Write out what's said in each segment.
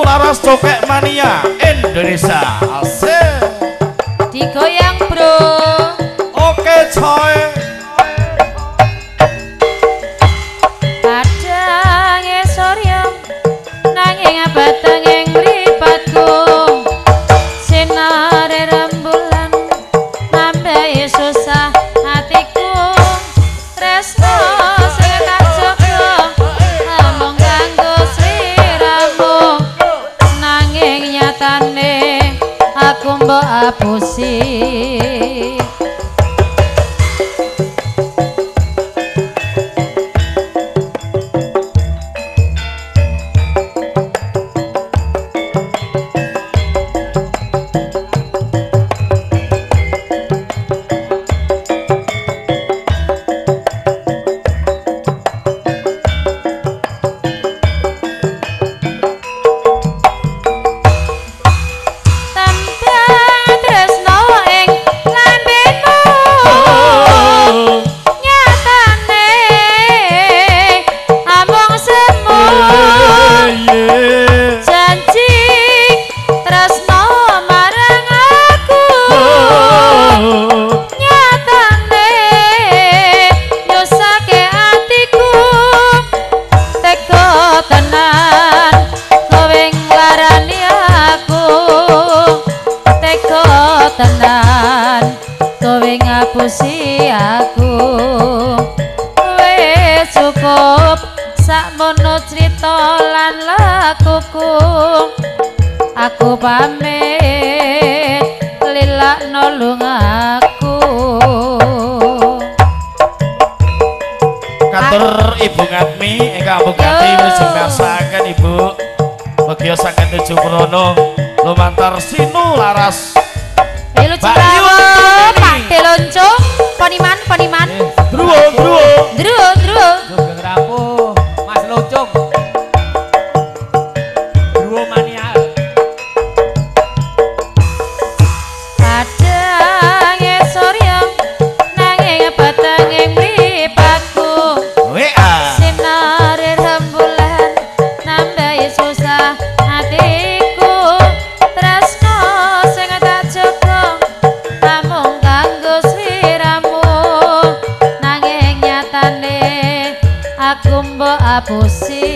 Sinu Laras Cokek Mania Indonesia. Asik. Digoyang bro. Oke coy. Kadang esor yang nanging batang yang mripatku. Sinare rembulan nambahi susah hatiku. Tresno sing tak jaga amung kanggo sliramu. Nanging nyatane aku mbok apusi. Tenan kowe ngapusi aku. Wis cukup sakmono crita lan lakuku. Aku pamit lilakno lungaku. Katur Ibu Ngatmi ingkang mugati wilujeng miarsaken Ibu. Mugia saged nuju mrono lumantar Sinu Laras. Wilujeng prawo Pak Deloncong Poniman Druwo Sugeng rapuh Mas Loncong Druwo Mania. Kadang esor yang nanging batang yang mripatku. Sinare rembulan nambahi susah hatiku. Tresno sing tak jaga amung kanggo sliramu. Nanging nyatane aku mbok apusi.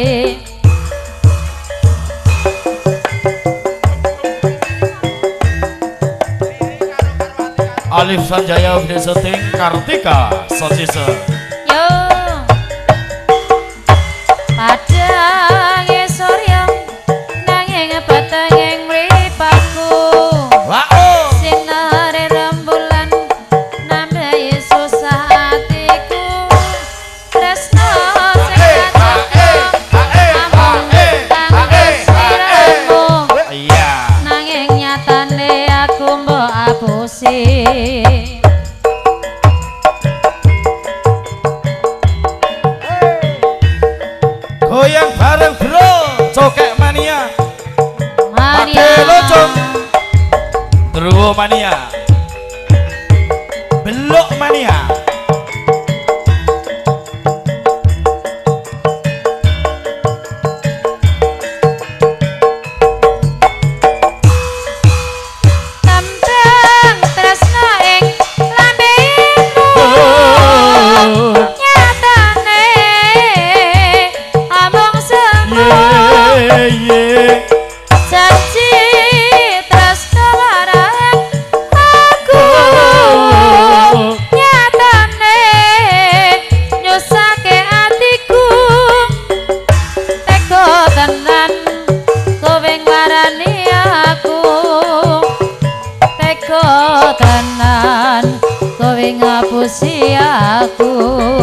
Alif Sanjaya Video Syuting Kartika Socise. Yo padang esor yang nanging batang yang mripatku. Sinare rembulan nambahi susah hatiku. Tresno sing tak jaga amung kanggo sliramu. Nanging nyatane aku mbok apusi. Goyang bareng bro Cokek Mania Mania Loncong Druwo Mania Belok Mania. Tembang tresno ing lambemu. Nyatane amung semu. Janji tresno marang aku. Nyatane nyusake atiku. Tega tenan kowe nglarani aku. Tega tenan kowe ngapusi aku.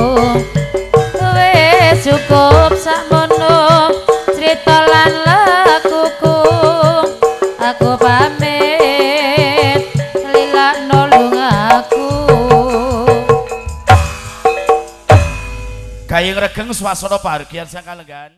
Wis cukup sakmono crita lan lakuku. Aku pamit lilakno lungaku. Gayeng regeng swasana pahargyan sang kalenggan.